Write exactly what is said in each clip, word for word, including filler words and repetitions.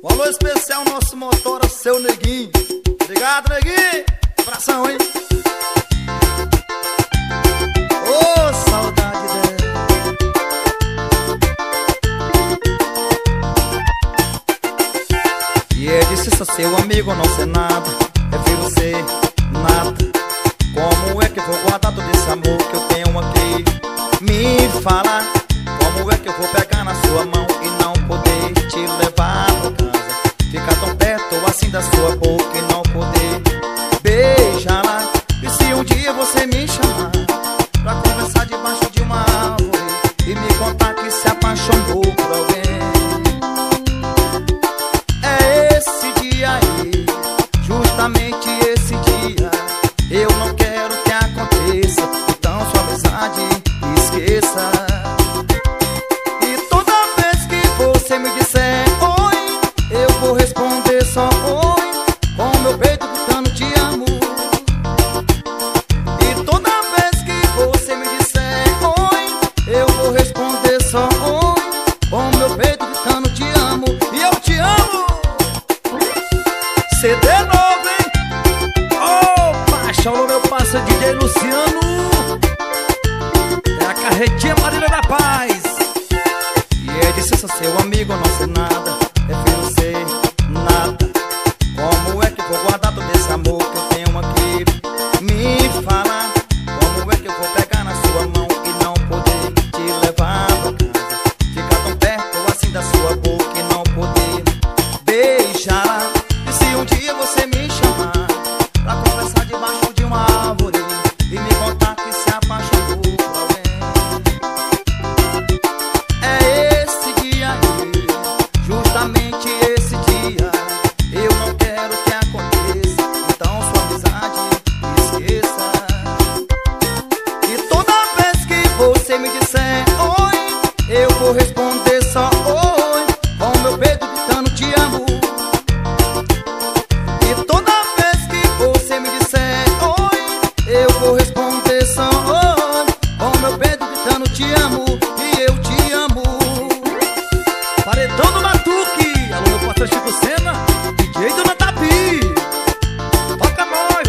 Um alô especial, nosso motora, seu Neguinho. Obrigado, Neguinho. Abração, hein? Ô, oh, saudade dela. E ele disse, sou seu amigo, não sei nada. Prefiro ser nada. Como é que eu vou guardar todo esse amor que eu tenho aqui? Me fala, como é que eu vou pegar na sua mão e não poder te levar pra casa? Ficar tão perto assim da sua boca e não poder beijá-la. E se um dia você me chamar pra conversar debaixo de uma árvore e me contar que se apaixonou por alguém, é esse dia aí, justamente esse dia. Eu não quero que aconteça, então sua amizade esqueça. E toda vez que você me disser oi, eu vou responder só oi, com meu peito gritando te amo. E toda vez que você me disser oi, eu vou responder só oi, com meu peito gritando te amo. E eu te amo. C D novo, hein? Oh, paixão, meu parceiro D J Luciano. É a carretinha Marília da Paz. E ele disse, sou seu amigo, não sei nada. Prefiro ser nada. Como é que eu vou guardar todo esse amor que eu tenho aqui? Me fala, como é que eu vou pegar na sua mão e não poder te levar pra casa? Ficar tão perto assim da sua boca e não poder beijar. E se um dia você me chamar pra conversar debaixo de uma árvore e me contar que se apaixonou por alguém, é esse dia aí, justamente esse dia. Eu não quero que aconteça, então sua amizade esqueça. E toda vez que você me disser oi, eu vou responder só oi, com meu peito gritando te amo. E toda vez que você me disser oi, eu vou responder só oi, com meu peito gritando te amo. E eu te amo. Paredão do Matuque, alô meu parceiro Chico Sena, D J do Natapi. Toca nós,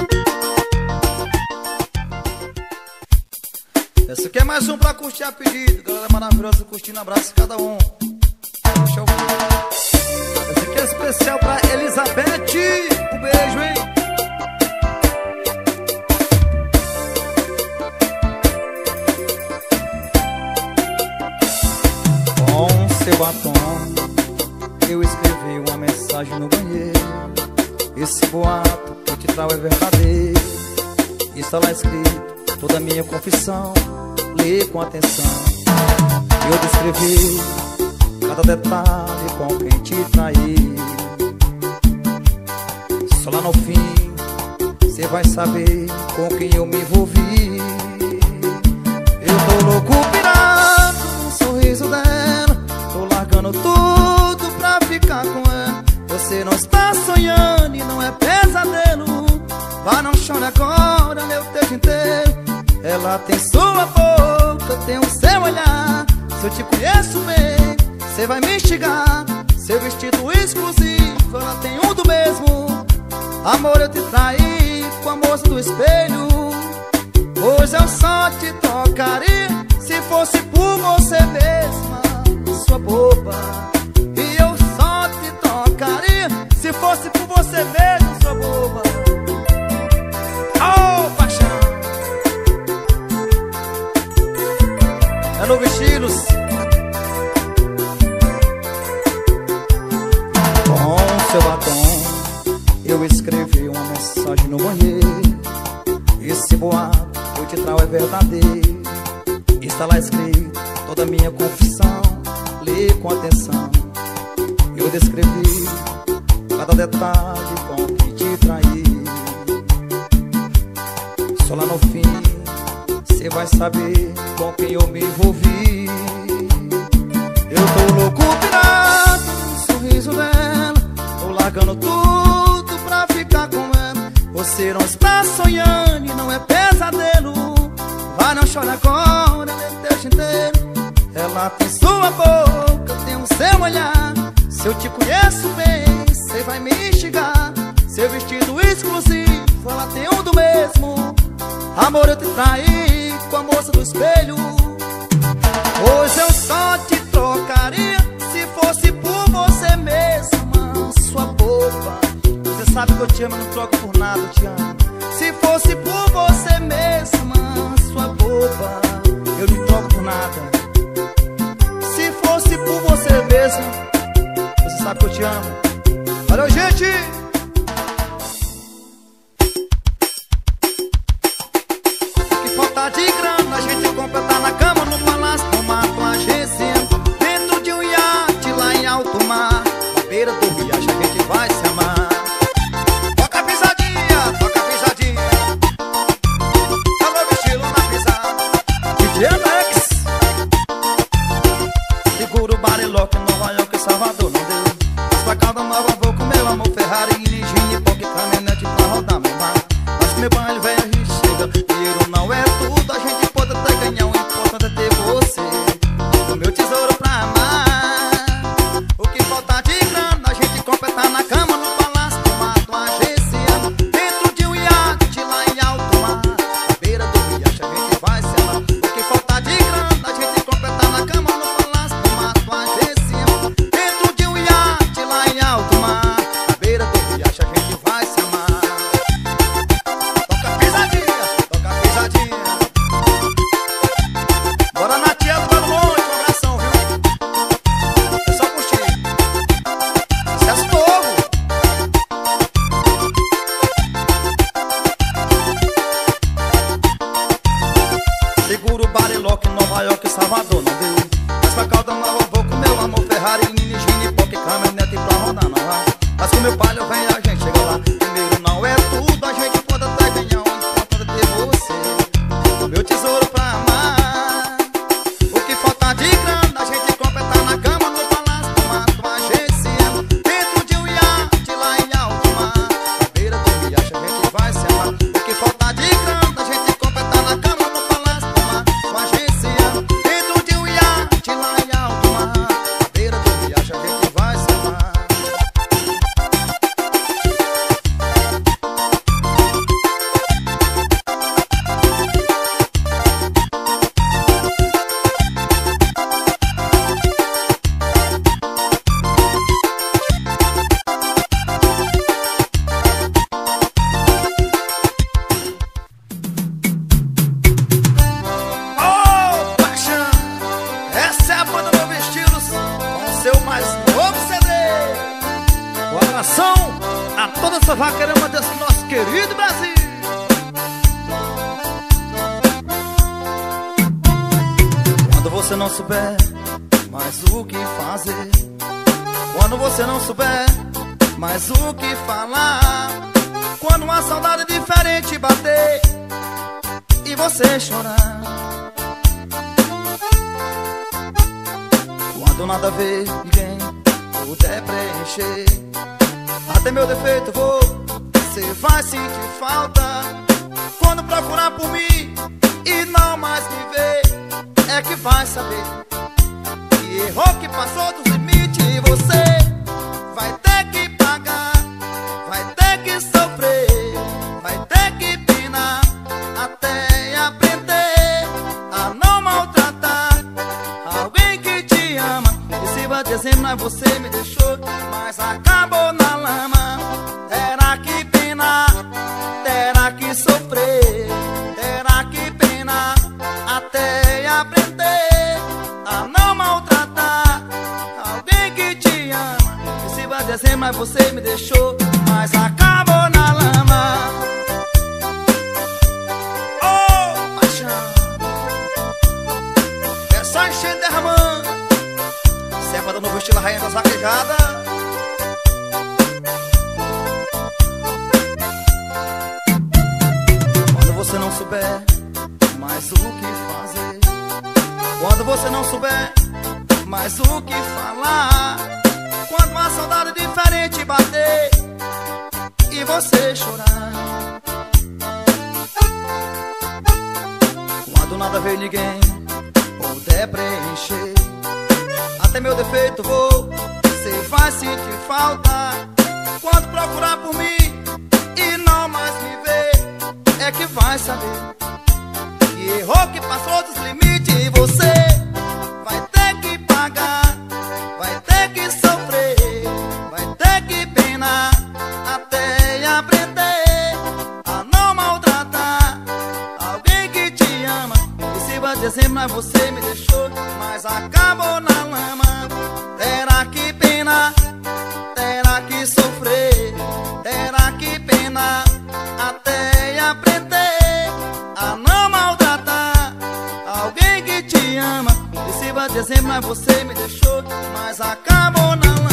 velho. Esse aqui é mais um pra curtir a pedido. Galera maravilhosa curtindo, abraço cada um. Deixa eu ver. Esse aqui é especial pra Elizabeth. Um beijo, hein? Com seu batom eu escrevi uma mensagem no banheiro. Esse boato que eu te trago é verdadeiro. Está lá escrito toda a minha confissão. Lê com atenção. Eu descrevi cada detalhe com quem te traí. Só lá no fim cê vai saber com quem eu me envolvi. Eu tô louco pirado no sorriso dela, tô largando tudo pra ficar com ela. Você não está sonhando e não é pesadelo. Vá, não chore agora, meu texto inteiro. Ela tem sua boca, tem o seu olhar. Se eu te conheço bem, cê vai me instigar. Seu vestido exclusivo, ela tem um do mesmo. Amor, eu te traí com a moça do espelho. Hoje eu só te tocaria se fosse por você mesma, sua boba. E eu só te tocaria se fosse por você mesma, sua boba. Oh, paixão. É novo estilos. Com seu batom eu escrevi uma mensagem no banheiro. Esse boato que eu te trago é verdadeiro. Está lá escrito toda a minha confissão. Lê com atenção. Eu descrevi cada detalhe com quem te traí. Só lá no fim cê vai saber com quem eu me envolvi. Eu tô louco pirado no sorriso dela, tô largando tudo pra ficar com ela. Você não está sonhando e não é pesadelo. Vai, não chore agora, meu texto inteiro. Ela tem sua boca, tem o seu olhar. Se eu te conheço bem, cê vai me instigar. Seu vestido exclusivo, ela tem um do mesmo. Amor, eu te traí com a moça do espelho. Hoje eu só te trocaria se fosse por você mesma, sua boba. Você sabe que eu te amo, eu não troco por nada, eu te amo. Se fosse por você mesma, sua boba, eu não troco por nada. Se fosse por você mesma, você sabe que eu te amo. Valeu, gente! Que falta de grana, a gente completar na cama, no palácio, no mato, uma agência, dentro de um iate lá em alto mar. Na beira do riacho a gente vai se amar. Toca pisadinha, toca pisadinha. É o novo estilo na pisada. D J Alex. Segura o bariloque em Nova York e Salvador, não deu. Mas pra cada nova vou com meu amor Ferrari, Lamborghini, Porsche, caminhonete pra rodar meu mar. Mas com meu baile velho a gente chega. Dinheiro não é tudo, a gente pode até ganhar. O importante é ter você, o meu tesouro pra amar. O que falta de grana, a gente completar na cama, no palácio, no mato, uma agência, dentro de um iate lá em alto mar. Na beira do riacho a gente vai se amar. O que falta de grana, a gente completar na cama, no palácio, no mato, uma agência, dentro de um iate lá em alto mar. Na beira do riacho a gente vai se amar. Toca pisadinha, toca pisadinha. Bora na tia do Belo Monte, um abração, viu? É só curtir. Sucesso novo. Segura o bariloque em Nova York e Salvador, não deu. Mas pra calda nova vou com meu amor Ferrari, Lamborghini, Porsche, caminhonete pra rodar na rua. Mas com meu palio vem a gente chega lá. Dinheiro não é tudo, a gente pode até ganhar. O importante é ter você, o meu tesouro pra amar. O que falta de grana, a gente completar na cama, no palácio, no mato, uma agência, dentro de um iate lá em alto mar. Na beira do riacho a gente vai se amar. O que falta de grana, a gente completar na cama, no palácio, no mato, uma agência, dentro de um iate lá em alto mar. Na beira do riacho a gente vai se amar. Oh, paixão! Essa é a banda Novo Estilos, com o seu mais novo C D. Um abração a toda essa vaquerama desse nosso querido Brasil. Quando você não souber mais o que fazer, quando você não souber mais o que falar, quando uma saudade diferente bater e você chorar, quando nada a ver ninguém puder preencher, até meu defeito vou, cê vai sentir falta. Quando procurar por mim e não mais me ver, é que vai saber que errou, que passou dos limites. E você vai ter que pagar, vai ter que sofrer, vai ter que pinar, até aprender a não maltratar alguém que te ama. E se vai dezembro, mas você me deixou, mas acabou na lama. Terá que pinar, terá que sofrer, terá que penar, até aprender a não maltratar alguém que te ama. E se vai dezembro, mas você me deixou, mas acabou na lama. Oh, paixão, é só encher derramando. Serva do Novo Estilo, a rainha das vaquejadas. Quando você não souber mais o que fazer, quando você não souber mais o que falar, quando uma saudade diferente bater e você chorar, quando nada ver ninguém puder preencher, até meu defeito vou, cê vai sentir falta quando procurar por mim e não mais me ver. É que vai saber que errou, que passou dos limites. E você vai ter que pagar, vai ter que sofrer, vai ter que penar até aprender a não maltratar alguém que te ama. E se vai dizer, mas você me deixou, mas acabou na lama. Terá que penar, terá que sofrer, terá que penar até aprender a não maltratar alguém que te ama. E se vai dizer, mas você me deixou, mas acabou na lama.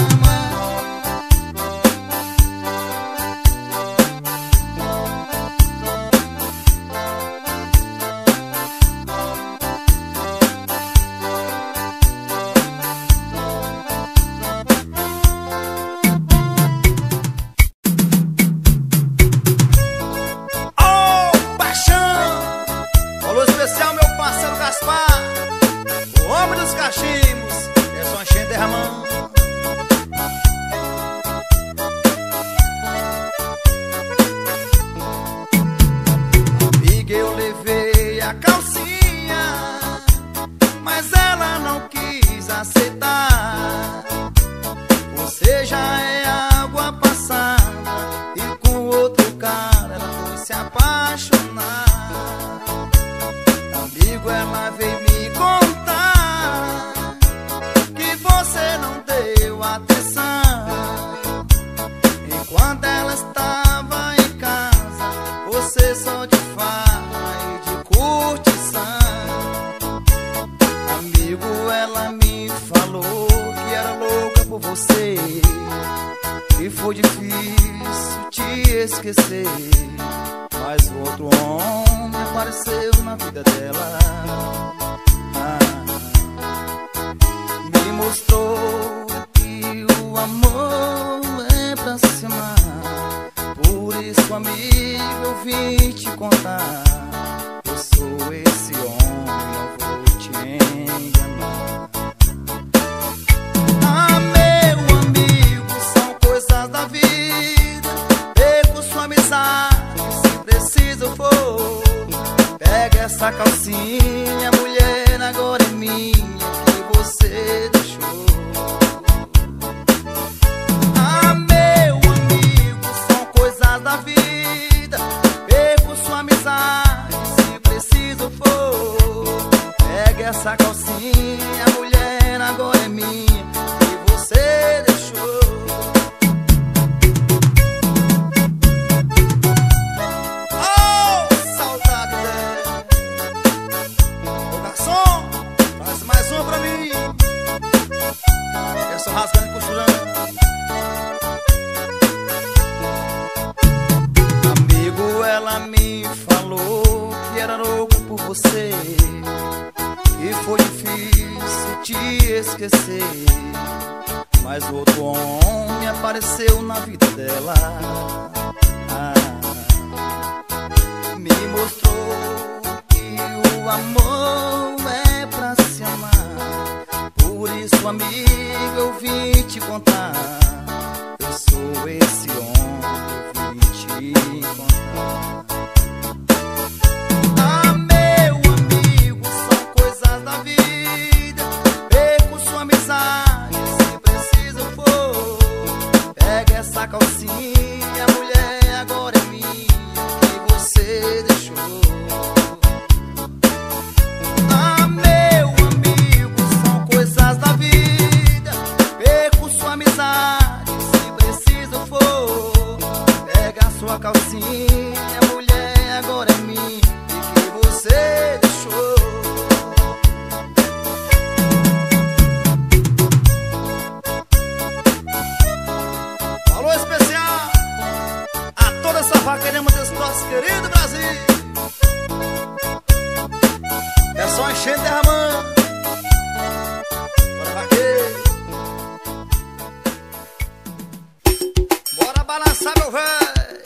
balançar, meu véi.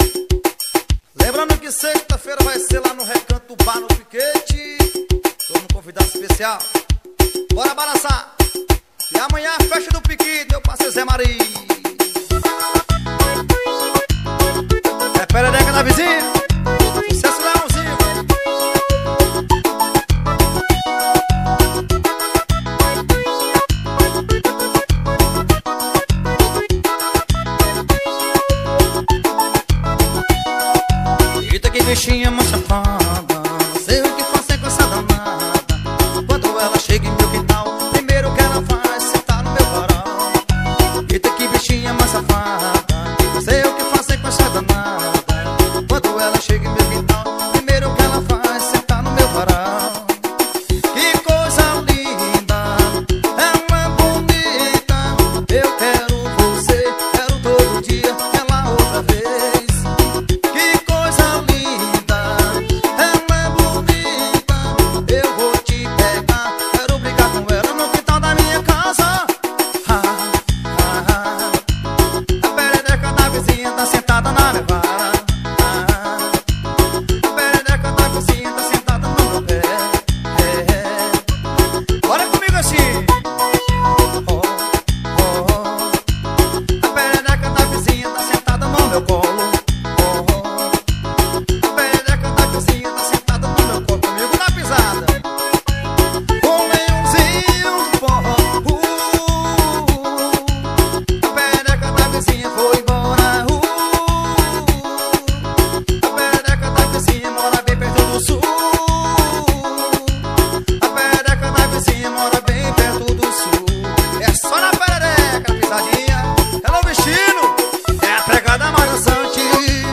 Lembrando que sexta-feira vai ser lá no Recanto Bar, no Piquete. Todo mundo convidado especial. Bora balançar. E amanhã a festa do Piquito, meu parceiro Zé Maria. É perereca da vizinha. Sucesso Leãozinho. Eita que bichinha mais safada, não sei o que fazer com essa danada. Quando ela chega em meu quintal, primeiro que ela faz sentar no meu varal. Eita que bichinha mais safada, não sei o que fazer com essa danada. Quando ela chega em meu quintal, primeiro que ela faz sentar no meu varal. Que coisa linda, ela é bonita. Eu quero você, quero todo dia, ela outra vez. Que coisa linda, ela é bonita. Eu vou te pegar, quero brincar com ela no quintal da minha casa. Ah, ah, ah. A perereca da vizinha tá sentada na minha vara. Ah, a perereca da vizinha tá sentada no meu pé. É, é. Bora comigo assim. Oh, oh, oh. A perereca da vizinha tá sentada no meu colo. Oh, oh. A perereca da vizinha tá sentada no meu colo. Comigo na pisada. Com leãozinho de forró. Uh, a perereca da vizinha foi embora. Uh, a perereca da vizinha mora bem perto do sul. A perereca da vizinha mora bem perto do sul. É só na perereca, pisadinha. É no vestido, é a pegada mais dançante.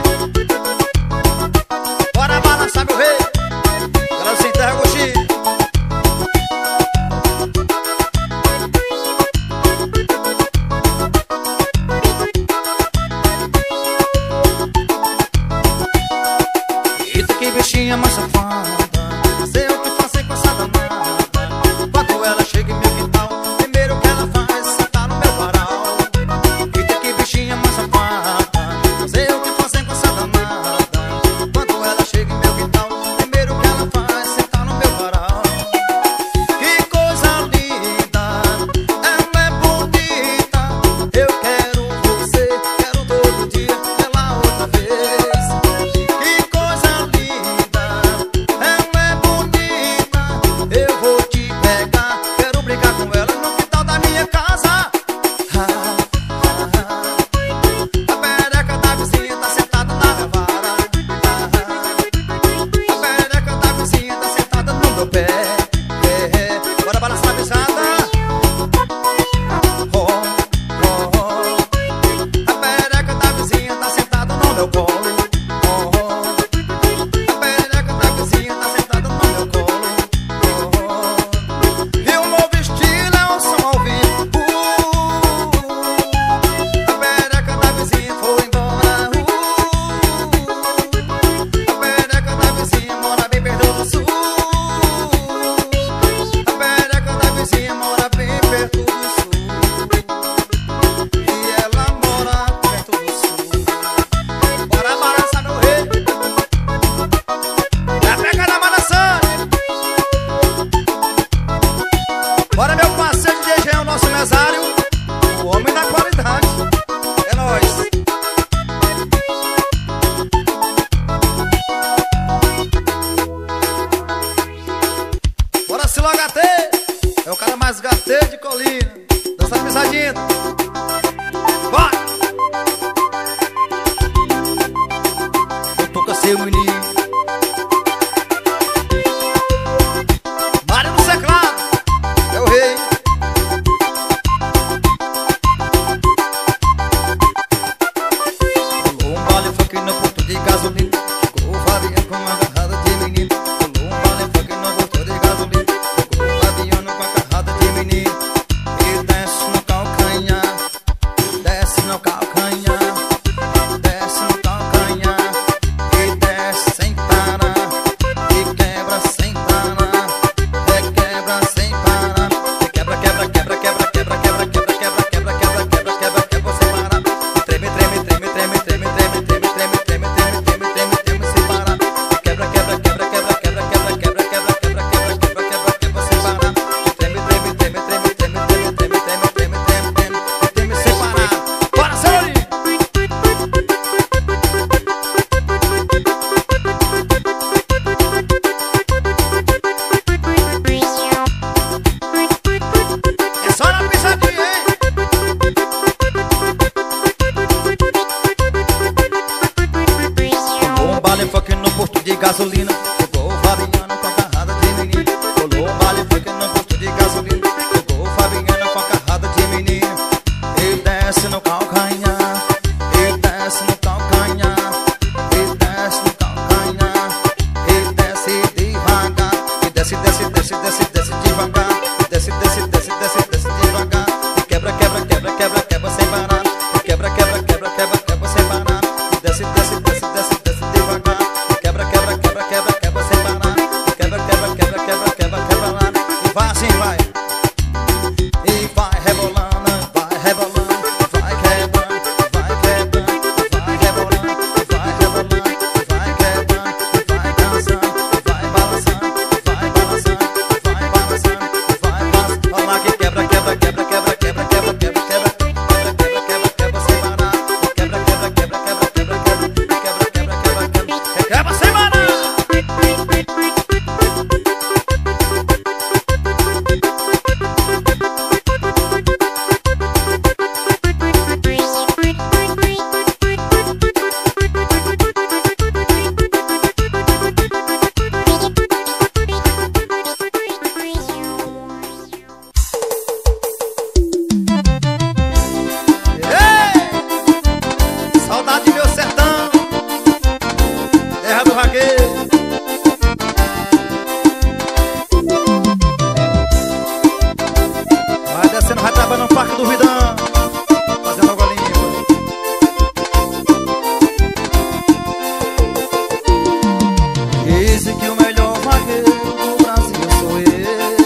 Bora balançar, meu rei. Ela se enterra, coxinha. Eita que bichinha mais safada, não sei o que fazer com essa danada. Quando ela chega em meu quintal, primeiro que ela faz sentar no meu varal. Eita que bichinha mais safada, não sei o que fazer com essa danada. Quando ela chega em meu quintal, primeiro que ela faz sentar no meu varal. Que coisa linda, ela é bonita. Eu quero você, quero todo dia, ela outra vez. Que coisa linda, ela é bonita. Eu vou te pegar, quero brincar com ela no quintal da minha casa. Ah, ah, ah. A perereca da vizinha tá sentada na minha vara. Ah, ah. A perereca da vizinha tá sentada no meu pé. É, é. Bora balançar a pisada. Oh, oh, oh. A perereca da vizinha tá sentada no meu colo. Oh, oh. A perereca da vizinha tá sentada no meu colo. Oh, oh. E o novo estilo é um som ao vivo. Uh, a perereca da vizinha foi embora. Uh, a perereca da vizinha mora bem perto do sul. A perereca da vizinha mora bem perto do sul. E ela mora perto do sul. Bora balançar, meu rei. É a pegada balançante. Bora, meu parceiro de D J, o nosso mesário, o homem da qualidade. É nóis. Bora, Silo H T. É o cara mais gatê de Colina. Dança pisadinha. Bora. Eu tô com seu menino. Mário no teclado. É o rei. Rolou um vale funk no ponto de gasolina. Chegou o Fabiano com uma garrada de menino. Rolou um vale funk no ponto de gasolina. Chegou o Fabiano com a garrada de menino. E desce no calcanhar, desce no calcanhar, desce no calcanhar. E desce sem parar, e quebra sem parar, e quebra sem parar. E quebra, quebra, quebra, quebra, quebra, quebra, quebra, quebra, quebra, quebra, quebra, quebra, quebra sem parar. E treme, treme, treme, treme, treme, treme, treme, treme, treme, treme, treme, treme, treme sem parar. E quebra, quebra, quebra, quebra, quebra, quebra, quebra, quebra, quebra, quebra, quebra, quebra, quebra sem parar. E treme, treme, treme, treme, treme, treme, treme, treme, de gasolina. Chegou o Fabiano com a carrada de menino. Rolou um baile funk no posto de gasolina. Chegou o Fabiano com a carrada de menino. E desce no calcanhar, e desce no calcanhar, e desce no calcanhar, e desce devagar. E desce, desce, desce, desce, desce devagar. E desce, desce, desce, desce, desce devagar. E quebra, quebra, quebra, quebra, quebra sem parar. E quebra, quebra, quebra, quebra, quebra sem parar. E desce, desce, desce, desce, desce devagar. E quebra, quebra, quebra, quebra, quebra sem parar. E quebra, quebra, quebra, quebra, quebra, quebra lá. E vai assim, vai. E vai rebolando, vai rebolando, vai quebrando, vai quebrando, vai rebolando, vai rebolando, vai quebrando, vai dançando, vai balançando, vai balançando, vai balançando, vai balançando. Olha lá que quebra, quebra, quebra, quebra, quebra, quebra, quebra, quebra, quebra, quebra, quebra, quebra sem parar. Quebra, quebra, quebra, quebra, quebra, quebra, quebra, quebra, quebra, quebra, quebra sem parar. Saudade meu sertão, terra do vaqueiro. Vai descendo, vai trabalhando no Parque do Vidão, fazendo água limpa. Dizem que o melhor vaqueiro do Brasil sou eu.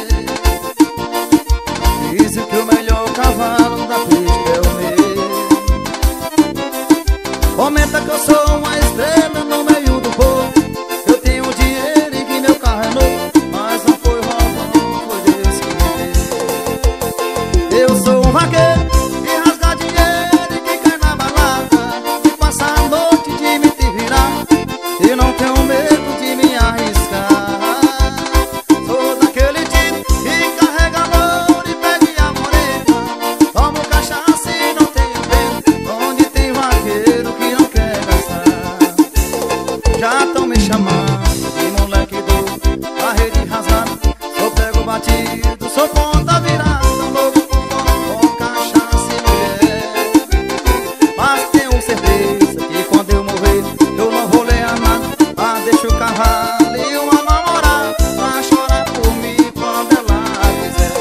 Dizem que o melhor cavalo da pista é o meu. Comenta que eu sou uma estrela no meio do povo. Eu tenho dinheiro e que meu carro é novo. Mas não foi roubando, foi Deus que me deu. Eu sou um vaqueiro que rasga dinheiro e que cai na balada, e passa a noite de me te virar. E não tenho medo de me arriscar. Sou daquele tipo que carrega louro e pegue a morena. Tomo cachaça e não tenho medo. Onde tem vaqueiro que não quer gastar. Já tão me chamando de moleque doido, a rede rasgada, sou prego batido, sou ponta virada, louco por fora, com cachaça e mulher. Mas tenho certeza que quando eu morrer eu não vou ler a nada, mas deixo o cavalo e uma namorada pra chorar por mim quando ela quiser.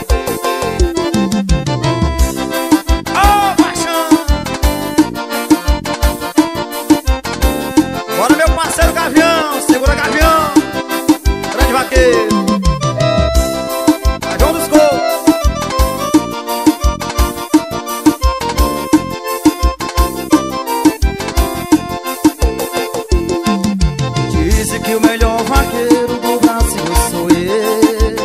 Ô, paixão! Bora meu parceiro Gavião, segura Gavião, grande vaqueiro, Gavião dos Cocos. Dizem que o melhor vaqueiro do Brasil sou eu.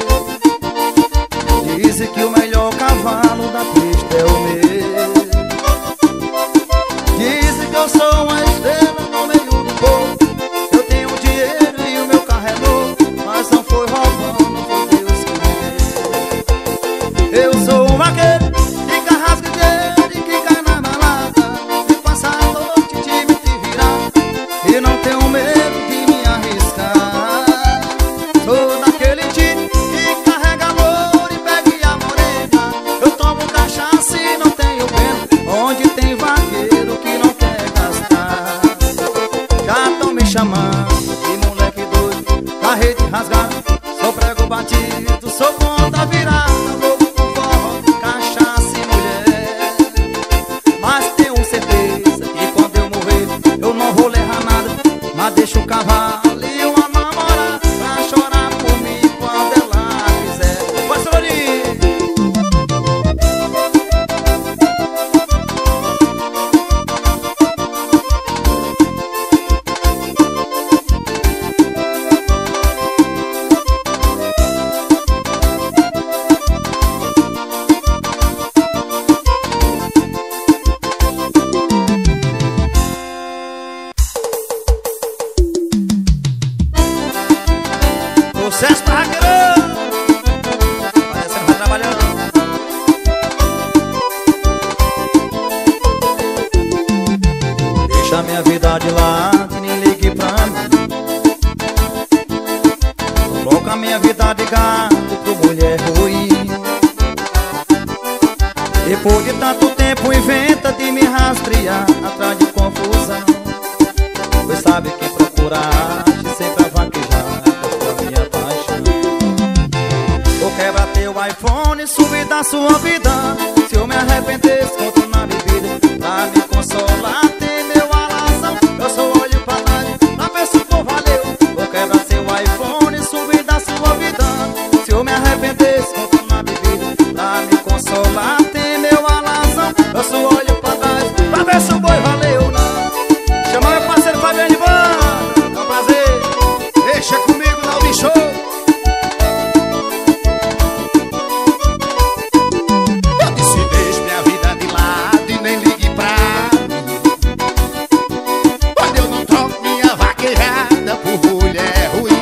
Dizem que o melhor cavalo da pista é o meu. Dizem que eu sou uma estrela no meio do povo. Eu tenho dinheiro e o meu carro é novo. Mas não foi roubando, foi Deus que me deu. Eu sou um vaqueiro que carrasca dinheiro e que cai na balada, e passa a noite de me te virar. E não tenho medo de me arriscar. Sou daquele tipo que carrega louro e pegue a morena. Eu tomo cachaça e não tenho pena. Onde tem vaqueiro que não quer gastar. Já tão me chamando de moleque doido, a rede rasgada, sou prego batido, sou ponta virada, louco por forró, cachaça e mulher. Mas tenho certeza que quando eu morrer eu não vou levar nada, mas deixo o cavalo e uma namorada pra chorar por mim quando ela quiser. Vai, Solange! Sucesso pra vaqueirão! Vai descendo, vai trabalhando. Deixa minha vida de lado e nem ligue pra mim. de me rastrear atrás de confusão. Pois sabe quem procura age sempre a vaquejar com a minha paixão. Vou quebrar teu iPhone e subir da sua vida. Se eu me arrepender, conto na bebida. Pra me consolar, tem meu alazão. Eu só olho pra trás pra ver se for valeu. Vou quebrar seu iPhone e subir da sua vida. Se eu me arrepender, conto na bebida. Pra me consolar, tem meu alazão. Eu só olho pra trás pra ver se o boi valeu, não. Chama meu parceiro Fabiano de Banda. É um prazer. Deixa comigo, Naldo Show. Eu disse deixe minha vida de lado e nem ligue pra mim. Quando eu não troco minha vaquejada por mulher ruim.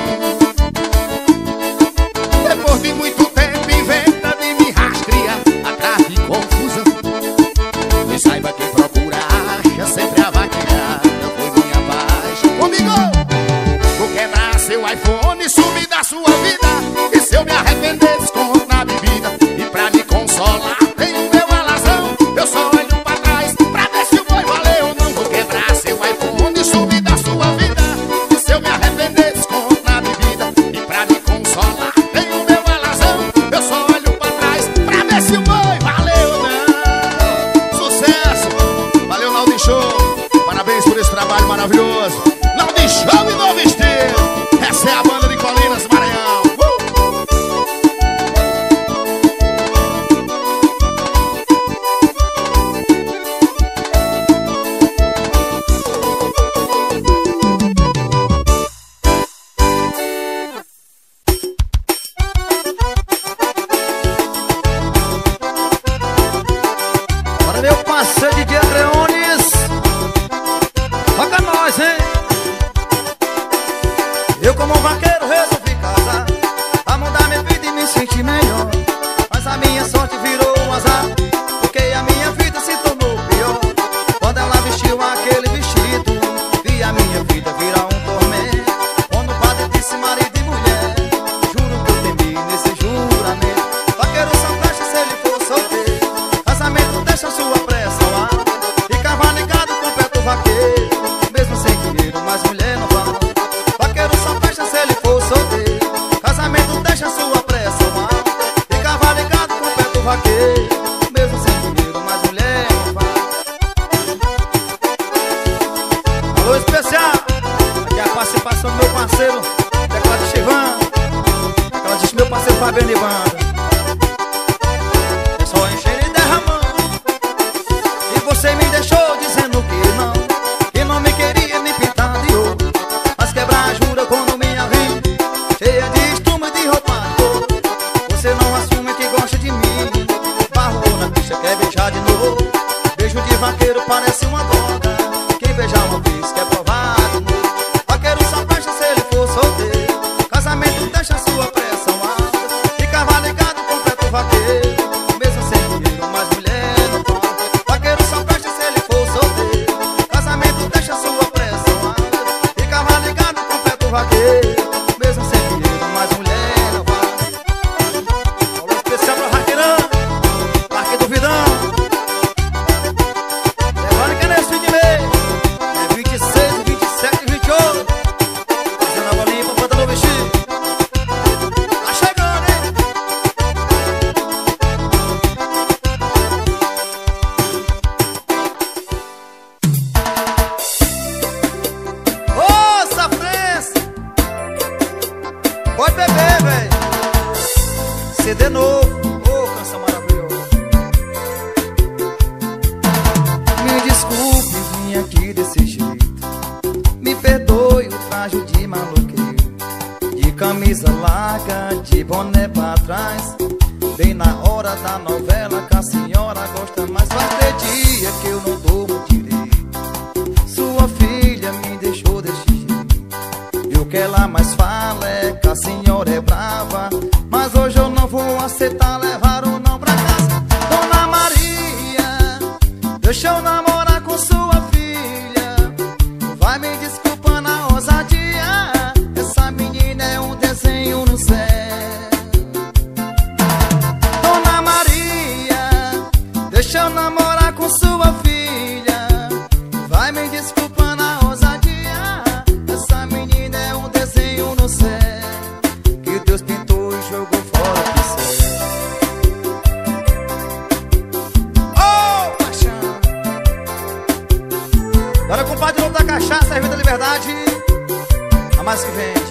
Depois de muito tempo inventa de me rastrear atrás de confusão. E saiba que procura acha sempre a vaquejada foi minha paz. Comigo! Vou quebrar seu iPhone e sumir da sua vida. E se eu me arrepender, desconto na bebida. E pra me consolar, tenho meu alazão. Eu só olho pra trás pra ver se o boi valeu ou não. Vou quebrar seu iPhone e sumir da sua vida. E se eu me arrepender, desconto na bebida. E pra me consolar, tenho meu alazão. Eu só olho pra trás pra ver se o boi valeu ou não. Sucesso! Valeu, Naldo Show! Parabéns por esse trabalho maravilhoso. Naldo Show e Novo Estilo. Essa é a banda de Colinas, Maranhão. Uh! Para meu parceiro D J Creones, toca nós, hein? Eu como um vaqueiro resolvi casar pra mudar minha vida e me sentir melhor. Mas a minha sorte virou um azar, porque a minha vida se tornou pior. Quando ela vestiu aquele vestido, vi a minha vida virar um tormento. Quando o padre disse marido e mulher, juro que eu temi nesse juramento. Vaqueiro só presta se ele for solteiro. Casamento deixa sua pressão alta. Ficava ligado com o pé do vaqueiro, mesmo sem dinheiro, mas mulher não fala. Vaqueiro só presta se ele for solteiro. Casamento deixa sua pressão alta. Ficava ligado com o pé do vaqueiro, mesmo sem dinheiro, mas mulher não fala. Alô especial, aqui é a participação do meu parceiro Teclado de Chivan. Aquela diz meu parceiro Fabiano de Banda. É só encher e derramando. E você me deixou dizendo que não, que não me queria me pintar de ouro. Mas quebrar a jura quando minha vida cheia de espuma e de roupa de couro. Você não assume que gosta de mim. Barrou na pista, quer beijar de novo. Beijo de vaqueiro parece uma droga. Quem beijar uma vez quer provar de novo. Vaqueiro só presta se ele for solteiro. Casamento deixa sua pressão alta. Ficava ligado com o pé do vaqueiro, mesmo sem dinheiro, mas mulher não fala. Vaqueiro só presta se ele for solteiro. Casamento deixa sua pressão alta. Ficava ligado com o pé do vaqueiro, mesmo sem dinheiro, mas mulher não fala. Alô especial pra Raqueirão, Parque do Vidão. Levando que nesse fim de mês é vinte e seis, vinte e sete e vinte e oito. Fazendo a bolinha pra botar no vestido. Tá chegando, hein? Ô, safrense, pode beber, velho. C D novo, ô, canção maravilhosa. Me desculpe, vim aqui desse jeito. Me perdoe o traje de maloqueiro, de camisa larga, de boné pra trás. Bem na hora da novela que a senhora gosta mais. Vai ter dia que eu não durmo direito. Sua filha me deixou desse jeito. E o que ela mais fala é que a senhora é brava. Mas hoje eu não vou aceitar levar o não pra casa. Dona Maria, deixa eu namorar com sua filha. Vai me desculpando a ousadia. Essa menina é um desenho no céu. Dona Maria, deixa eu namorar com sua filha. Bora, compadre, não da cachaça, servida da liberdade. A mais que vende.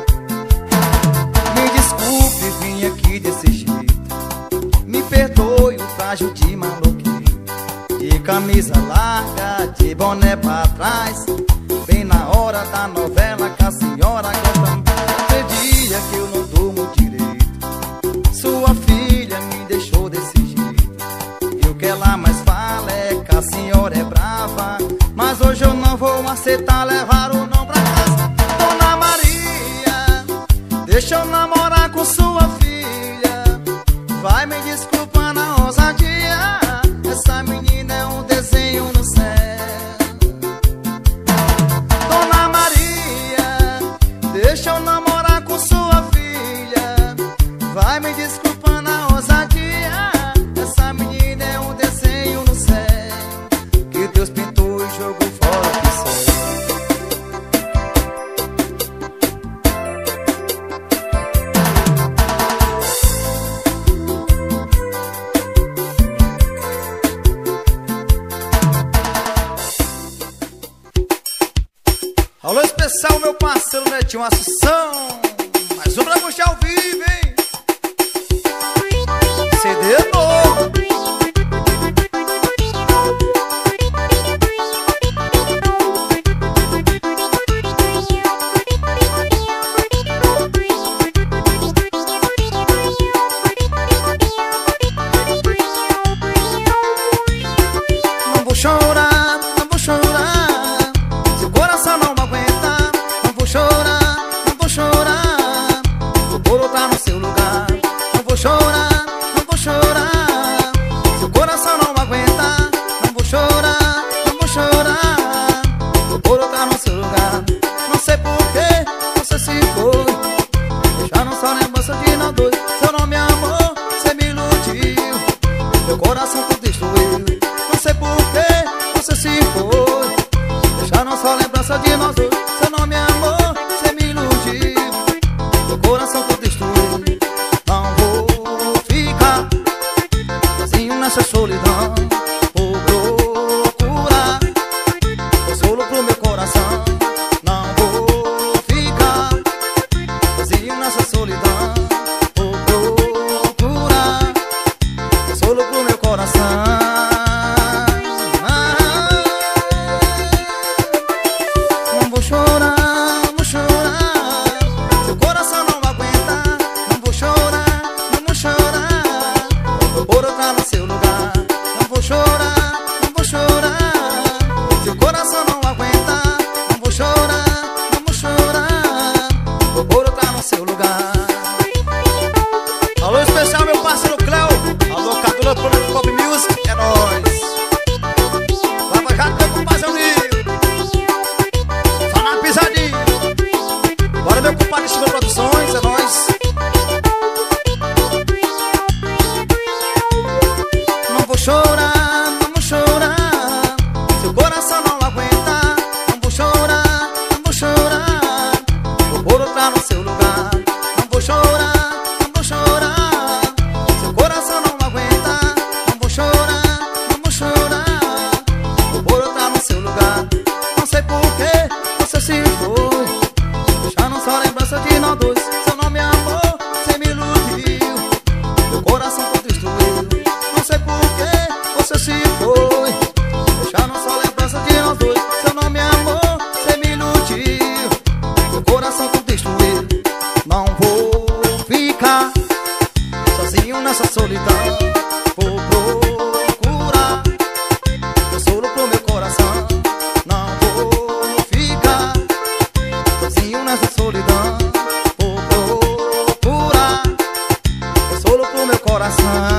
Me desculpe, vim aqui desse jeito. Me perdoe o frágil de maluquinho. De camisa larga, de boné pra trás. Bem na hora da novela que a senhora gosta. Tem dia que eu não durmo direito. Sua filha me deixou desse jeito. E o que ela mais fala é que a senhora é brava. Mas hoje eu não vou aceitar levar o não pra casa. Dona Maria, deixa eu namorar com sua filha. Vai me desculpar na ousadia. Essa menina é um desenho no céu. Dona Maria, deixa eu namorar com sua filha. Vai me desculpar na ousadia. Essa menina é um desenho no céu. Que Deus pintou e jogou fora do céu. Alô especial, meu parceiro Netinho Assunção. Mais um pra puxar ao vivo, hein? C D novo. Não vou chorar, não vou chorar. Seu coração não aguenta. Não vou chorar, não vou chorar. O couro tá no seu lugar. Não vou chorar, não vou chorar. Seu coração não aguenta. Não vou chorar, não vou chorar. O couro tá no seu lugar. Não sei porquê você se foi. Deixaram só lembrança de nós dois. Seu nome é amor, você me iludiu. Meu coração tudo destruiu. Não sei porquê você se foi. Deixaram só lembrança de nós dois. Seu nome é amor, você me iludiu. Meu coração tudo destruiu. Não vou ficar sozinho nessa solidão. Vou procurar consolo pro meu coração. Não vou ficar sozinho nessa solidão. Vou procurar consolo pro meu coração. Não vou chorar, não vou chorar. Seu coração não aguenta. Não vou chorar, não vou chorar. O couro tá no seu lugar. Não vou chorar, não vou chorar. Seu coração não aguenta. Não vou chorar, não vou chorar. O couro tá no seu lugar. Alô especial, meu parceiro Cléo. Alô, Catula Produto Pop Music. É nóis. Vai pra cá, meu compadre Nil. Só na pisadinha. Bora, meu compadre Chico Produções. É nóis. Não vou chorar, não vou chorar. Seu coração não aguenta. Não vou chorar, não vou chorar. O couro tá no seu lugar. Não vou chorar, não vou chorar. Seu coração não aguenta. Não vou chorar, não vou chorar. O couro tá no seu lugar. Não sei porquê você se foi. Deixaram só lembrança de nós dois. Seu nome é amor, você me iludiu. Meu coração tudo destruiu. Não sei porquê você se foi. Deixaram só lembrança de nós dois. Seu nome é amor, você me iludiu. Meu coração tudo destruiu. Não vou ficar sozinho nessa solidão. Vou procurar consolo pro meu coração. Não vou ficar sozinho nessa solidão. Vou procurar consolo pro meu coração.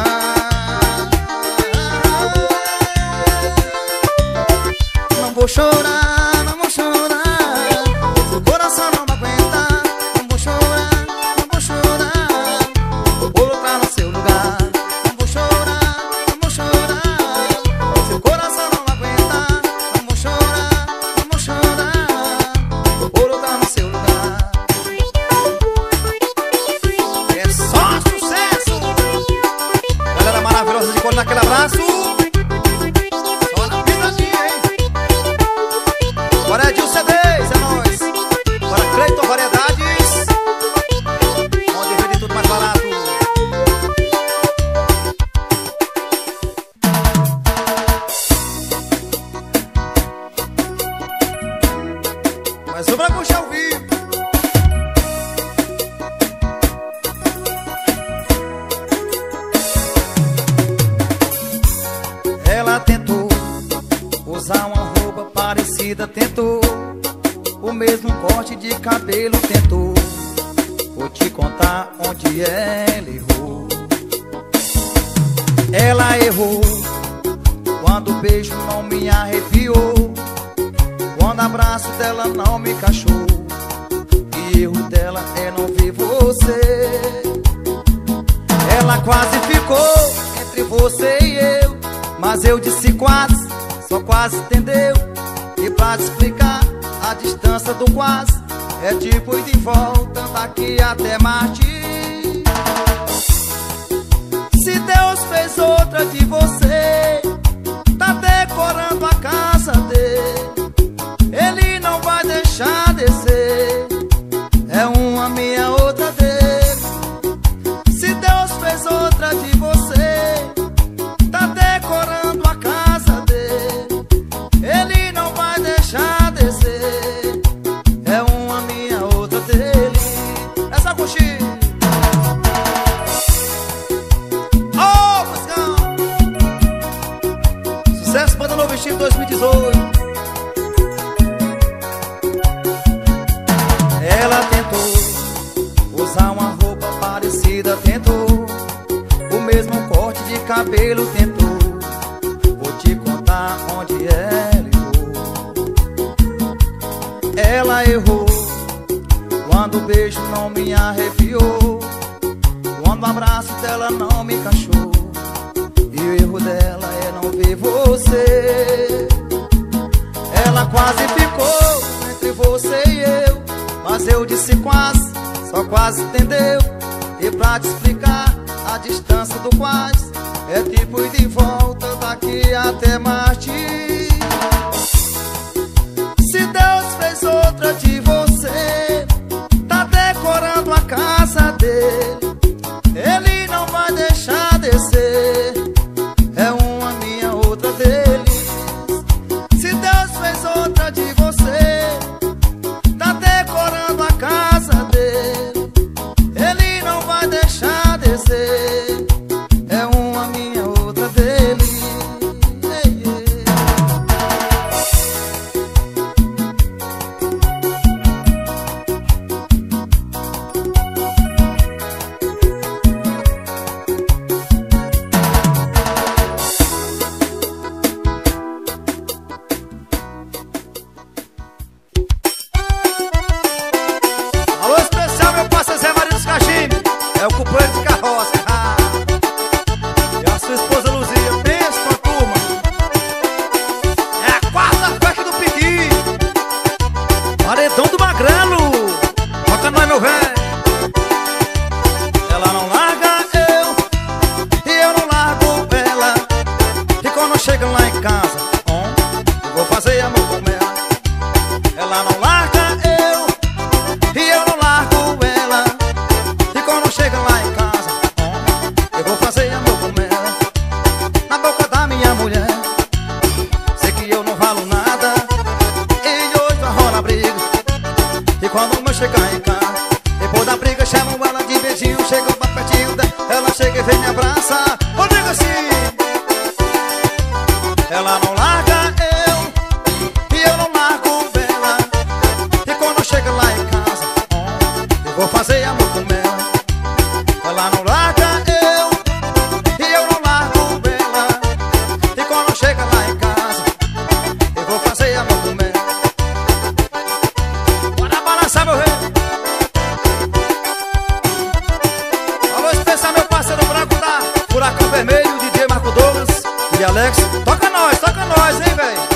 Não vou chorar, não vou chorar. Seu coração não aguenta. Não vou chorar, não vou chorar. O bolo tá no seu lugar. Não vou chorar, não vou chorar. Seu coração não aguenta. Não vou chorar, não vou chorar. O bolo tá no seu lugar. É só sucesso. Galera maravilhosa de cor naquele abraço. Só na pisadinha, hein? Mas eu pra puxar o vivo. Ela tentou usar uma roupa parecida, tentou o mesmo corte de cabelo, tentou. Vou te contar onde ela errou. Ela errou quando o beijo não me arrepiou, quando o abraço dela não me encaixou. E erro dela é não ver você. Ela quase ficou entre você e eu, mas eu disse quase, só quase, entendeu? E pra te explicar a distância do quase, é tipo ir de volta daqui até Marte. Se Deus fez outra de você, tá decorando a casa dele, ele não vai deixar descer. É uma minha, outra dele. Se Deus fez outra de você, tá decorando a casa dele, ele não vai deixar descer. É uma minha, outra dele. Essa coxinha. Ô, Buscão! Sucesso Banda Novo Estilo dois mil e dezoito. Ela tentou usar uma roupa parecida, tentou o mesmo corte de cabelo, tentou. Vou te contar onde ela errou. Ela errou quando o beijo não me arrepiou, quando o abraço dela não me encaixou. E o erro dela é não ver você. Ela quase ficou entre você e eu, mas eu disse quase, só quase, entendeu? E pra te explicar a distância do quase, é tipo ir de volta daqui até Marte. Se Deus fez outra de você, tá decorando a casa dele, ele não vai deixar descer. É uma minha, outra dele. Se Deus fez outra de você, tá decorando a casa dele, ele não vai deixar descer. É uma minha, outra dele. Ei, ei. Alô especial, meu parceiro Zé Maria dos Caximbos, é o companheiro de carroça. Ah. E a sua esposa Luzia, pensa com a turma. É a quarta festa do Piqui, paredão do Magrelo. Toca nós, meu velho. Ela não larga eu, e eu não largo ela. E quando chega lá em casa, oh, eu vou fazer amor com ela. Ela não larga eu, e eu não largo ela. E quando chega lá em casa, oh, eu vou fazer amor com ela. Na boca da minha mulher, sei que eu não valo nada, e hoje vai rolar briga. E quando eu chegar em casa, depois da briga, chamo ela de beijinho. Chego pra pertinho dela, ela chega e vem me abraçar. Eu digo assim: ela não larga eu, e eu não largo ela. E quando chega lá em casa, oh, eu vou fazer amor com ela. Ela não larga eu, e eu não largo ela. E quando chega lá em casa, eu vou fazer amor com ela. Bora balançar, meu rei. Alô especial, meu parceiro branco da Furacão Vermelho, D J Marco Douglas e Alex. Toca nós, toca nós, hein, velho.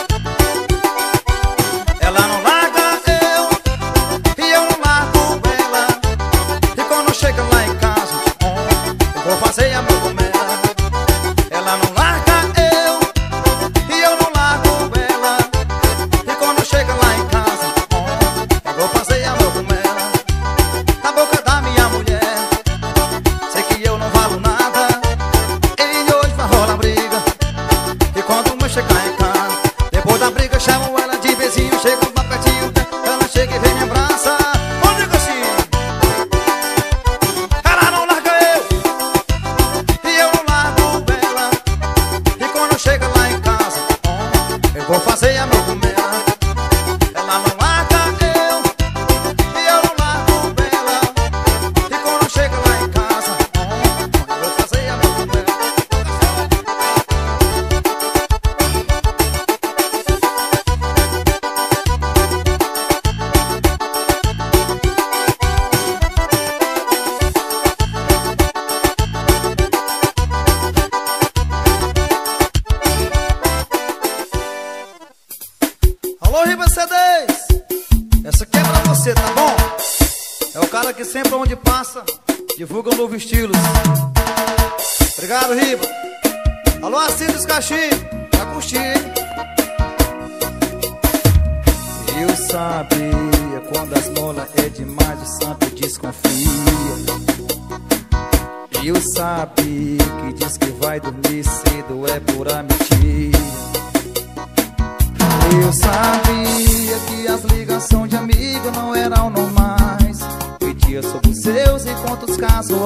Ela não larga eu, e eu não largo ela. E quando chega lá em casa, oh, eu vou fazer amor com ela. Ela não larga eu, e eu não largo ela. E quando chega lá em casa, oh, eu vou fazer amor com ela. Na boca da minha mulher, sei que eu não valo nada, e hoje vai rolar briga. E quando eu chegar em casa, depois da briga, chamo ela de beijinho. Chego pra pertinho dela, ela chega e vou fazer amor com ela. Ela não larga eu, e eu não largo ela. E quando chega lá em casa, vou fazer amor com ela. Alô, Riba C Ds, essa aqui é pra você, tá bom? É o cara que sempre onde passa divulga um novo estilo. Obrigado, Riba. Alô, Assis dos Caxi, tá curtindo, hein? Eu sabia, quando as molas é demais o santo desconfia. Eu sabia que diz que vai dormir cedo é pura mentira. Eu sabia que as ligações de amigo não eram normais. Pedia sobre os seus encontros casuais.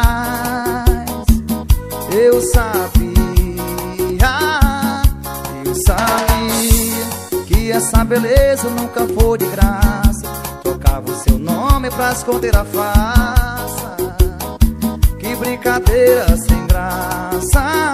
Eu sabia, eu sabia que essa beleza nunca foi de graça. Trocava o seu nome pra esconder a farsa. Que brincadeira sem graça.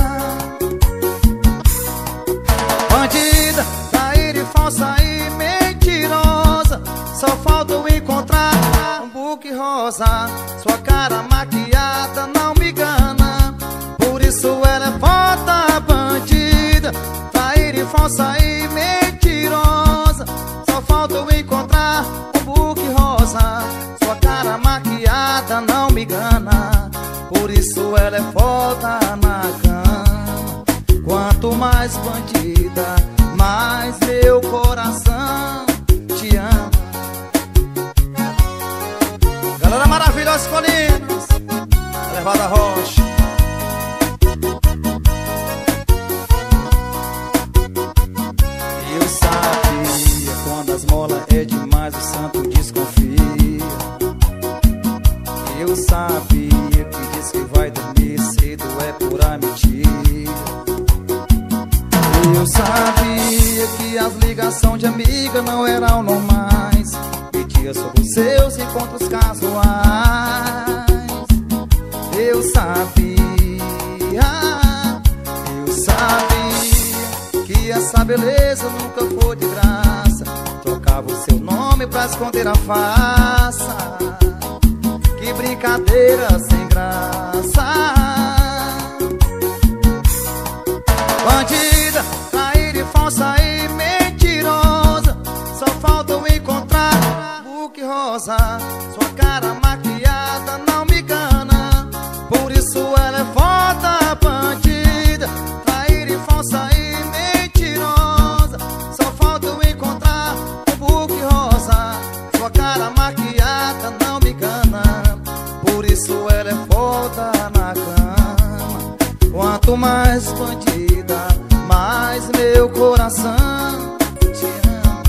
Bandida, traíra, falsa e mentirosa. Só falta eu encontrar um buque rosa. Sua cara maquiada não me engana. Por isso ela é foda, bandida. Traíra, falsa e mentirosa. Só falta eu encontrar um buque rosa. Sua cara maquiada não me engana. Por isso ela é foda na cama. Quanto mais bandida, mais meu coração te ama. Galera maravilhosa, Colinas, Levada Rocha. Eu sabia, quando as molas é demais o santo desconfia. Eu sabia que diz que vai dormir cedo é pura mentira. Eu sabia que as ligações de amiga não eram normais. Pedia sobre os seus encontros casuais. Eu sabia, eu sabia que essa beleza nunca foi de graça. Trocava o seu nome pra esconder a farsa. Que brincadeira sem graça. Bandida, traíra, falsa e mentirosa. Só falta eu encontrar um buque rosa. Sua cara maquiada não me engana. Por isso ela é foda, bandida. Traíra, falsa e mentirosa. Só falta eu encontrar um buque rosa. Sua cara maquiada não me engana. Por isso ela é foda na cama. Quanto mais bandida, mais meu coração te ama.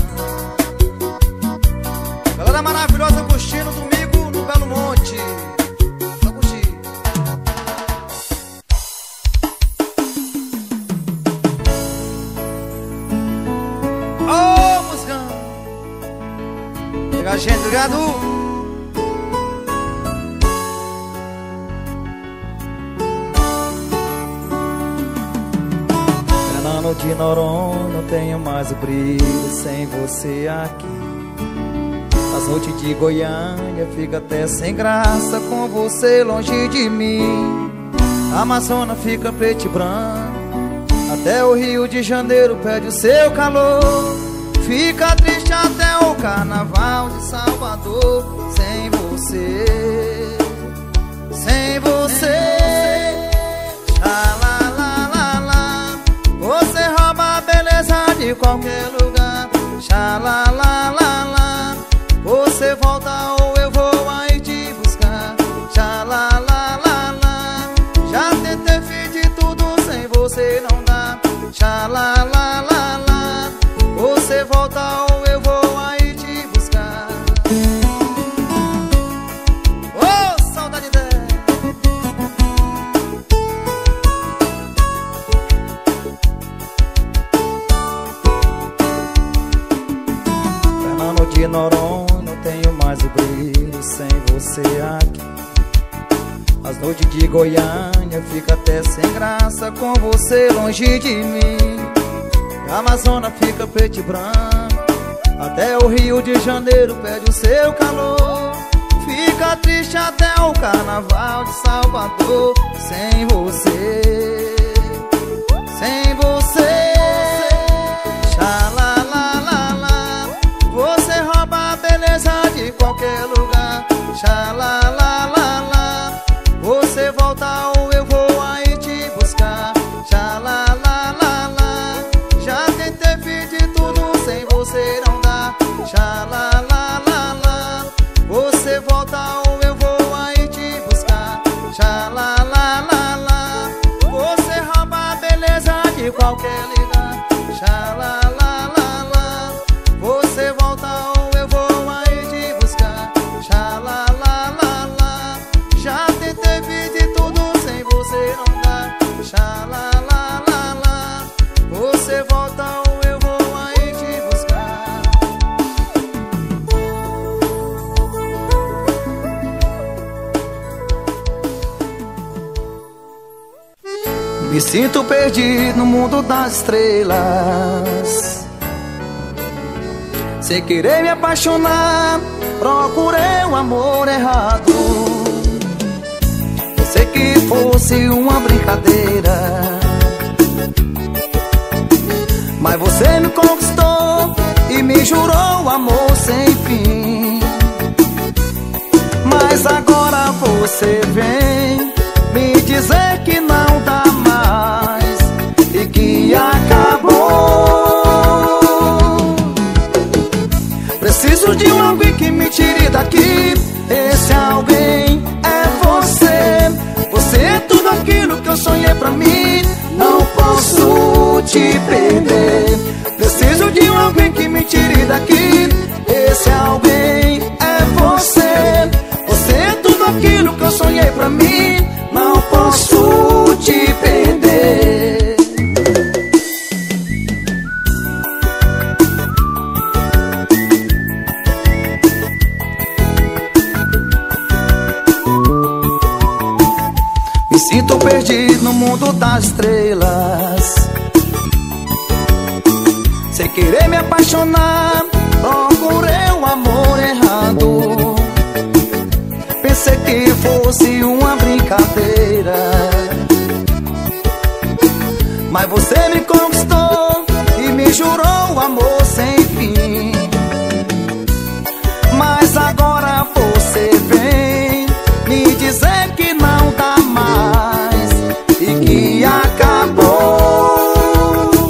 Galera maravilhosa, curtindo domingo no Belo Monte. Pra curtir. Ô, oh, musicão. Chega gente, obrigado. De Noronha não tenho mais o brilho sem você aqui. As noites de Goiânia fica até sem graça com você longe de mim. A Amazônia fica preto e branco, até o Rio de Janeiro pede o seu calor. Fica triste até o Carnaval de Salvador sem você, sem você. De qualquer lugar, xalalalala. Você volta ou eu vou aí te buscar, xalalalala. Já tentei, fiz de tudo, sem você não dá, xalalalala. Você volta ou eu vou aí te buscar. Oh, saudade dela. de Noronha, não tenho mais o brilho sem você aqui. As noites de Goiânia fica até sem graça com você longe de mim. A Amazônia fica preto e branco, até o Rio de Janeiro pede o seu calor. Fica triste até o Carnaval de Salvador sem você, sem você. Xalalalala, você rouba a beleza de qualquer lugar. Xalalalala, você volta ou eu vou aí te buscar. Xalalalala, já tentei pedir tudo sem você não dá. Xalalalala, você volta ou eu vou aí te buscar. Xalalalala, você rouba a beleza de qualquer lugar. Xalalalala, você volta ou eu vou aí te buscar. Xalalalala, já tentei pedir tudo sem você não dá. Xalalalala, você volta ou eu vou aí te buscar. Me sinto perdido no mundo das estrelas, sem querer me apaixonar, procurei um amor errado. Pensei que fosse uma brincadeira, mas você me conquistou e me jurou amor sem fim. Mas agora você vem me dizer que não dá mais e que acabou. Preciso de um alguém que me tire daqui. Esse alguém é você. Você é tudo aquilo que eu sonhei pra mim. Não posso te perder. Preciso de um alguém que me tire daqui. Esse alguém é você. Você é tudo aquilo que eu sonhei pra mim. Não posso te perder. Me sinto perdido no mundo das estrelas, sem querer me apaixonar, procurei um amor errado. Pensei que fosse uma brincadeira, mas você me conquistou e me jurou amor sem fim. Mas agora você vem me dizer que não dá mais e que acabou.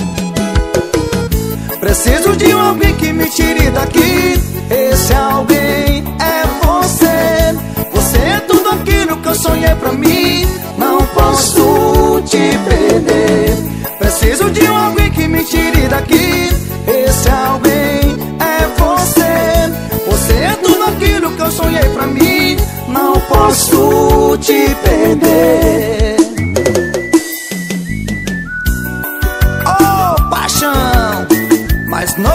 Preciso de alguém que me tire daqui. Esse alguém é você. Você é tudo aquilo que eu sonhei pra mim. Não posso te perder. Preciso de alguém que me tire daqui. Esse alguém é você. Você é tudo aquilo que eu sonhei pra mim. Não posso te perder. Oh, paixão, mas não